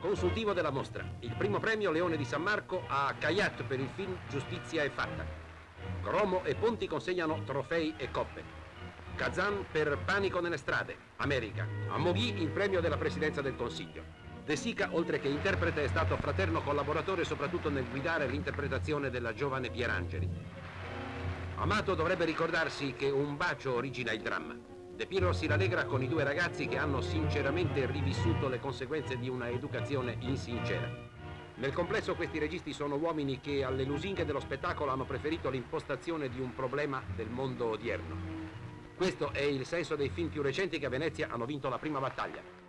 Consultivo della mostra. Il primo premio Leone di San Marco a Caiat per il film Giustizia è fatta. Gromo e Ponti consegnano trofei e coppe. Kazan per Panico nelle strade, America. A Moghi il premio della Presidenza del Consiglio. De Sica, oltre che interprete, è stato fraterno collaboratore soprattutto nel guidare l'interpretazione della giovane Pierangeli. Amato dovrebbe ricordarsi che un bacio origina il dramma. De Piero si rallegra con i due ragazzi che hanno sinceramente rivissuto le conseguenze di una educazione insincera. Nel complesso questi registi sono uomini che alle lusinghe dello spettacolo hanno preferito l'impostazione di un problema del mondo odierno. Questo è il senso dei film più recenti che a Venezia hanno vinto la prima battaglia.